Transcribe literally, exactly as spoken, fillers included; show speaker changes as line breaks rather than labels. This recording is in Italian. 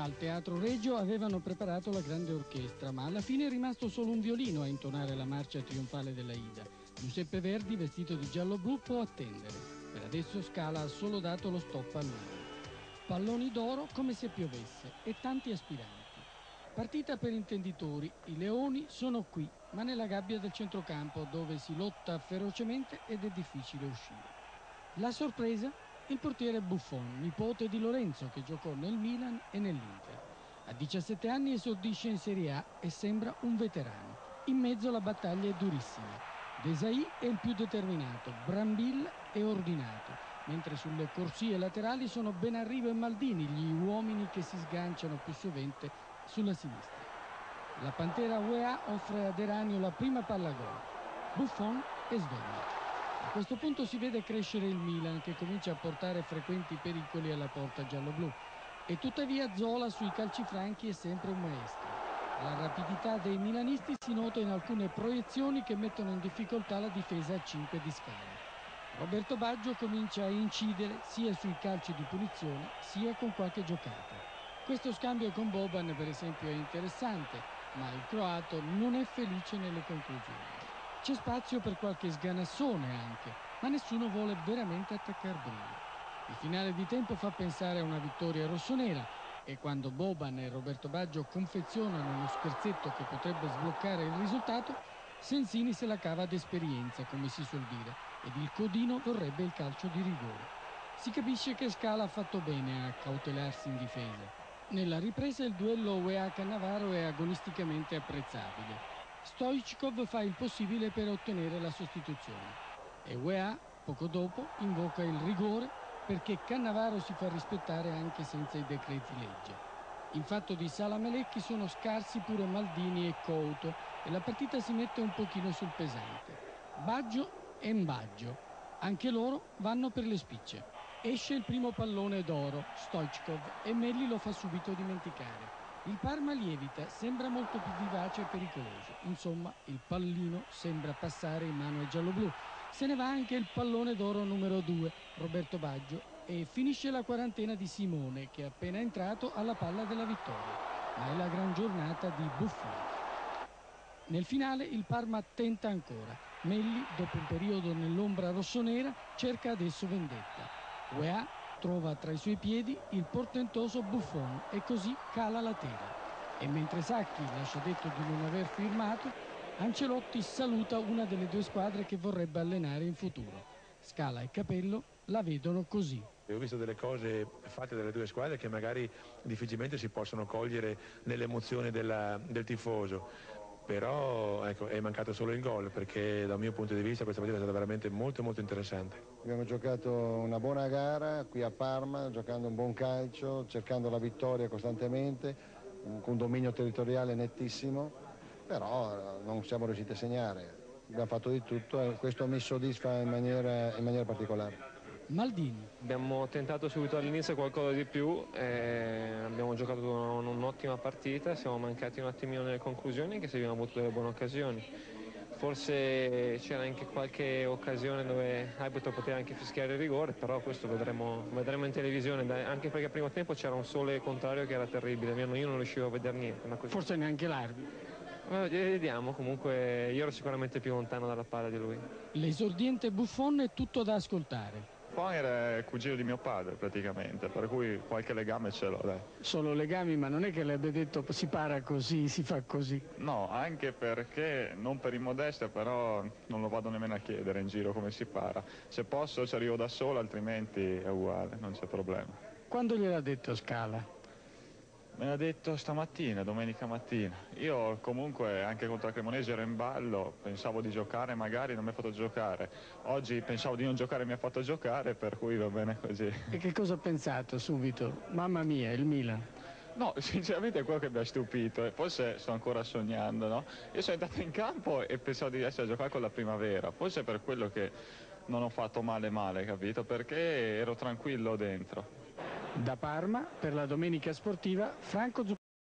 Al Teatro Regio avevano preparato la grande orchestra, ma alla fine è rimasto solo un violino a intonare la marcia trionfale dell'Aida. Giuseppe Verdi, vestito di giallo-blu, può attendere. Per adesso Scala ha solo dato lo stop al Milan. Palloni d'oro come se piovesse e tanti aspiranti. Partita per intenditori, i leoni sono qui, ma nella gabbia del centrocampo dove si lotta ferocemente ed è difficile uscire. La sorpresa? Il portiere Buffon, nipote di Lorenzo che giocò nel Milan e nell'Inter. A diciassette anni esordisce in Serie A e sembra un veterano. In mezzo la battaglia è durissima. Desailly è il più determinato, Brambilla è ordinato, mentre sulle corsie laterali sono Benarrivo e Maldini gli uomini che si sganciano più sovente sulla sinistra. La Pantera U E A offre ad Eranio la prima palla gol. Buffon è sveglio. A questo punto si vede crescere il Milan che comincia a portare frequenti pericoli alla porta gialloblu e tuttavia Zola sui calci franchi è sempre un maestro. La rapidità dei milanisti si nota in alcune proiezioni che mettono in difficoltà la difesa a cinque di Scala. Roberto Baggio comincia a incidere sia sui calci di punizione sia con qualche giocata. Questo scambio con Boban per esempio è interessante, ma il croato non è felice nelle conclusioni. C'è spazio per qualche sganassone anche, ma nessuno vuole veramente attaccare brillo. Il finale di tempo fa pensare a una vittoria rossonera e quando Boban e Roberto Baggio confezionano uno scherzetto che potrebbe sbloccare il risultato, Sensini se la cava d'esperienza, come si suol dire, ed il codino vorrebbe il calcio di rigore. Si capisce che Scala ha fatto bene a cautelarsi in difesa. Nella ripresa il duello U E A-Cannavaro è agonisticamente apprezzabile. Stoichkov fa il possibile per ottenere la sostituzione e U E A, poco dopo, invoca il rigore perché Cannavaro si fa rispettare anche senza i decreti legge. In fatto di Salamelecchi sono scarsi pure Maldini e Couto e la partita si mette un pochino sul pesante. Baggio e Mbaggio, anche loro vanno per le spicce. Esce il primo pallone d'oro, Stoichkov, e Melli lo fa subito dimenticare. Il Parma lievita, sembra molto più vivace e pericoloso. Insomma, il pallino sembra passare in mano ai gialloblu. Se ne va anche il pallone d'oro numero due, Roberto Baggio, e finisce la quarantena di Simone, che è appena entrato alla palla della vittoria. Ma è la gran giornata di Buffon. Nel finale il Parma tenta ancora. Melli, dopo un periodo nell'ombra rossonera, cerca adesso vendetta. U E A trova tra i suoi piedi il portentoso Buffon e così cala la tela. E mentre Sacchi lascia detto di non aver firmato, Ancelotti saluta una delle due squadre che vorrebbe allenare in futuro. Scala e Capello la vedono così.
Ho visto delle cose fatte dalle due squadre che magari difficilmente si possono cogliere nell'emozione della, del tifoso. Però ecco, è mancato solo il gol perché dal mio punto di vista questa partita è stata veramente molto molto interessante.
Abbiamo giocato una buona gara qui a Parma, giocando un buon calcio, cercando la vittoria costantemente, con un dominio territoriale nettissimo, però non siamo riusciti a segnare. Abbiamo fatto di tutto e questo mi soddisfa in maniera, in maniera particolare.
Maldini.
Abbiamo tentato subito all'inizio qualcosa di più, eh, abbiamo giocato un'ottima partita, siamo mancati un attimino nelle conclusioni, che se abbiamo avuto delle buone occasioni. Forse c'era anche qualche occasione dove l'arbitro poteva anche fischiare il rigore, però questo vedremo, vedremo in televisione, anche perché al primo tempo c'era un sole contrario che era terribile, io non riuscivo a vedere niente. Ma così...
Forse neanche l'arbitro.
Vediamo, comunque io ero sicuramente più lontano dalla palla di lui.
L'esordiente Buffon è tutto da ascoltare.
Buffon era il cugino di mio padre praticamente, per cui qualche legame ce l'ho, dai.
Solo legami, ma non è che le abbia detto si para così, si fa così.
No, anche perché, non per immodestia, però non lo vado nemmeno a chiedere in giro come si para. Se posso ci arrivo da solo, altrimenti è uguale, non c'è problema.
Quando gliel'ha detto Scala?
Me l'ha detto stamattina, domenica mattina. Io comunque anche contro la Cremonese ero in ballo, pensavo di giocare, magari non mi ha fatto giocare. Oggi pensavo di non giocare, mi ha fatto giocare, per cui va bene così.
E che cosa ha pensato subito? Mamma mia, il Milan.
No, sinceramente è quello che mi ha stupito, e forse sto ancora sognando, no? Io sono entrato in campo e pensavo di essere a giocare con la Primavera, forse è per quello che non ho fatto male male, capito? Perché ero tranquillo dentro.
Da Parma, per la Domenica Sportiva, Franco Zucchetti.